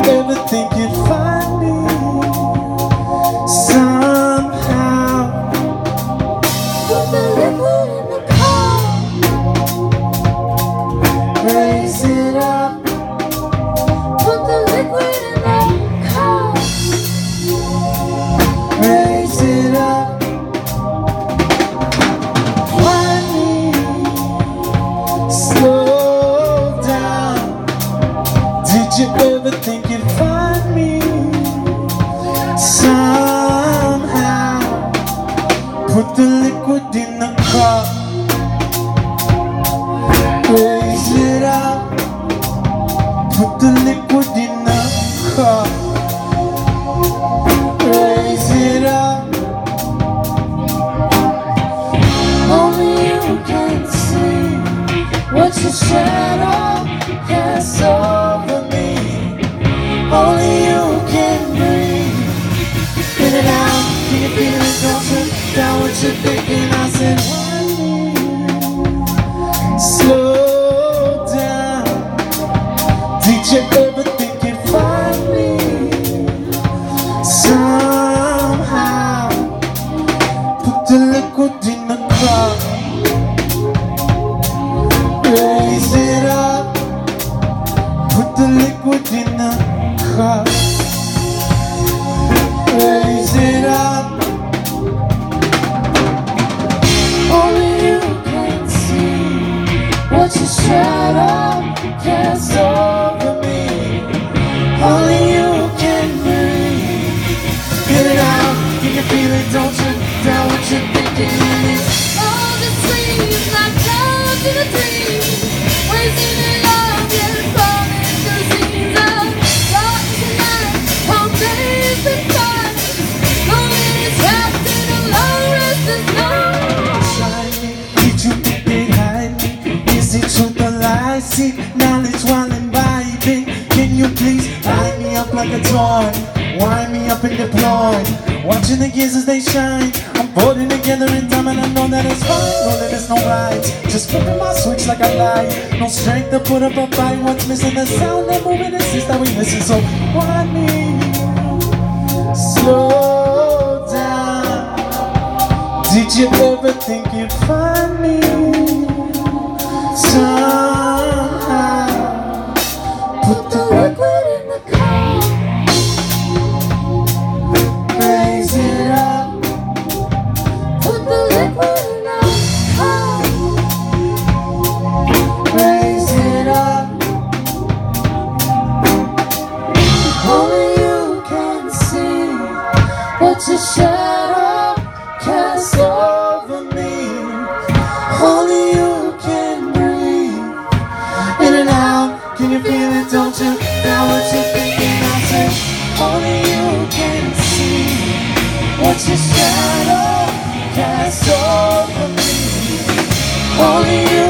ever think you'd find me somehow? Put the liquid in the car, Raise it up. put the liquid in the car, Raise it up. Find me. Slow down. Did you ever think you'd find me somehow? Put the liquid in the cup. Raise it up. Put the liquid in the cup. Raise it up. only you can see what your shadow casts over me. Only you can breathe. In and out, can you feel it? Don't you down what you're thinking? I said, slow down. Did you ever think you'd find me somehow? Put the liquid in the cup. Raise it up. Put the liquid in the cup. Raise it up. Only you can see what your shadow casts over me. Only you can breathe. Get it out. You can feel it, don't you? Down what you're thinking. All the dreams like clouds in a dream, wasting in love, yet falling through scenes of dark tonight. All days and times, lonely trapped in a long restless night. Shine me, did you think they'd hide me? Is it truth or lie? Seek knowledge while imbibing. Can you please line me up like a toy? Wind me up and deploy. Watching the gears as they shine. I'm putting together in time and I know that it's fine. No limits, no rights. Just flipping my switch like I lie. No strength to put up a fight. What's missing? The sound that moving insist that we listen. So wind me. Slow down. Did you ever think you'd find me somehow? Put the Liquid in the car, raise it up. put the liquid in the car, Raise it up. only you can see what your shadow casts over me. Only you can breathe. In and out, can you feel it? Don't you? Now what you're thinking, I say. Only you can see what your shadow casts over me. Only you